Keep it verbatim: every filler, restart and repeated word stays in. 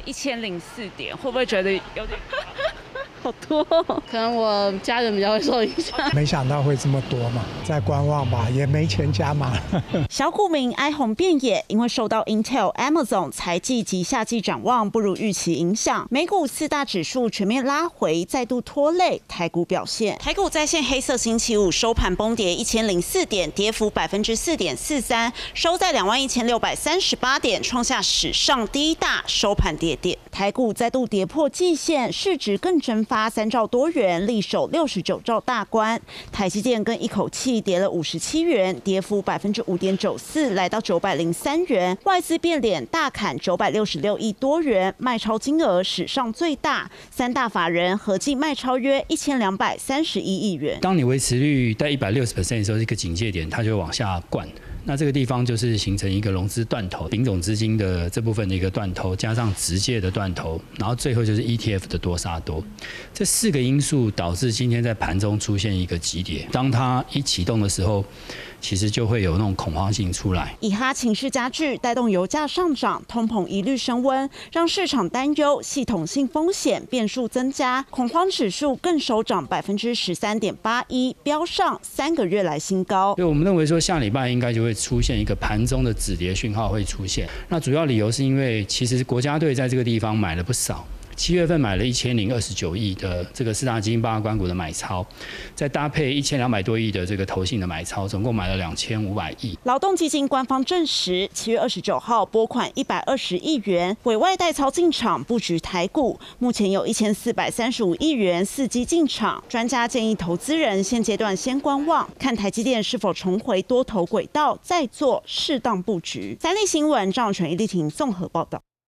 一千零四点，会不会觉得有点好多、哦？可能我家人比较会受影响。 没想到会这么多嘛，在观望吧，也没钱加码。 小股民哀鸿遍野，因为受到 Intel、Amazon 财季及夏季展望不如预期影响，美股四大指数全面拉回，再度拖累台股表现。台股再现黑色星期五收盘崩跌一千零四点，跌幅百分之四点四三，收在两万一千六百三十八点，创下史上第一大收盘跌点。台股再度跌破季线，市值更蒸发三兆多元，力守六十九兆大关。台积电更一口气跌了五十七元，跌幅百分之五点九四，来到九百零三元。外资变脸大砍九百六十六亿多元，卖超金额史上最大，三大法人合计卖超约一千两百三十一亿元。 当你维持率在一百六十 percent 的时候，一个警戒点，它就会往下灌。那这个地方就是形成一个融资断头，丙种资金的这部分的一个断头，加上直接的断头，然后最后就是 E T F 的多杀多，这四个因素导致今天在盘中出现一个急跌。当它一启动的时候，其实就会有那种恐慌性出来。 以哈情势加剧，带动油价上涨，通膨疑虑升温，让市场担忧系统性风险变数增加，恐慌指数更收涨百分之十三点八一，飙上三个月来新高。 所以我们认为说下礼拜应该就会出现一个盘中的止跌讯号会出现。那主要理由是因为其实国家队在这个地方买了不少。七月份买了一千零二十九亿的这个四大基金、八大官股的买超，再搭配一千两百多亿的这个投信的买超，总共买了两千五百亿。 劳动基金官方证实，七月二十九号拨款一百二十亿元，委外代操进场布局台股，目前有一千四百三十五亿元伺机进场。专家建议投资人现阶段先观望，看台积电是否重回多头轨道，再做适当布局。三立新闻张永全、易立婷综合报道。